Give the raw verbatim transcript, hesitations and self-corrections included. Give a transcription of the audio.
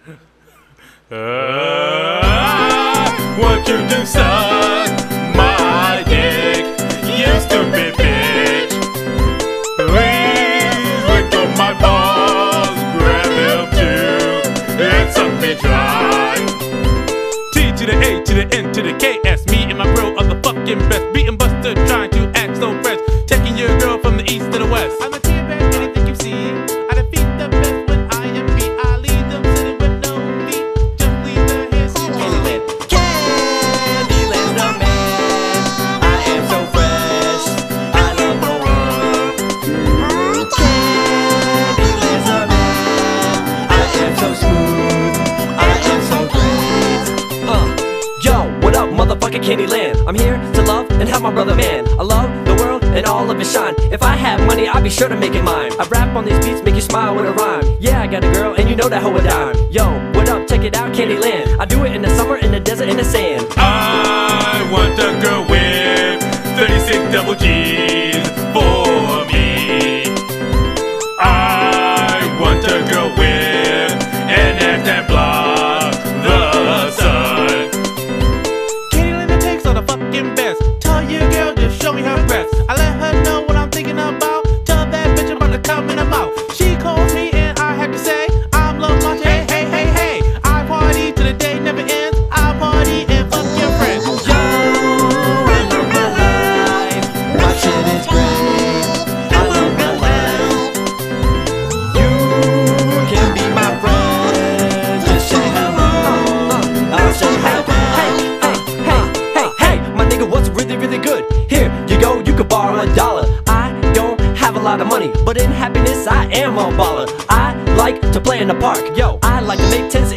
Uh, what you do, son? My dick, you stupid bitch. Please lick on my balls, grab them too, and suck me dry. T to the A to the N to the K S. Me and my bro are the fucking best. Beating Buster, trying to act so fresh. Taking your girl from the east to the west. I'm a teabag, anything you see. I defeat the best when I am beat. I lead them sitting with no feet. Just leave their hands in Candyland, Candyland's the man. I am so fresh, I love the world. Candyland's the man. I am so smooth, I am so great. Uh, yo, what up, motherfucking Candyland? I'm here to love and help my brother man. I love the world and all of its shine. If I had money, I'd be sure to make it mine. I rap on these beats, make you smile with a rhyme. Yeah, I got a girl, and you know that hoe a dime. Yo, what up? Check it out, Candyland. I do it in the summer, in the desert, in the sand. I want a girl with thirty-six double G's for me. I want a girl with an ass that blocks the sun. Candyland, it takes all the fucking best. Tell your girl, just show me her breasts. I let her know what I'm thinking about. Tell that bitch I'm about to come in her mouth. She calls me and I have to say, I'm Love Monte. Hey, hey, hey, hey. I party till the day never ends. I party and fuck your friends. Yo, I love my life. My shit is great. I love my life. You can be my friend. Just say hello. I'll say hello. Hey, hey, hey, hey, hey. My nigga, what's really, really good? Here you go, you could borrow a dollar. I don't have a lot of money, but in happiness I am a baller. I like to play in the park. Yo, I like to make tens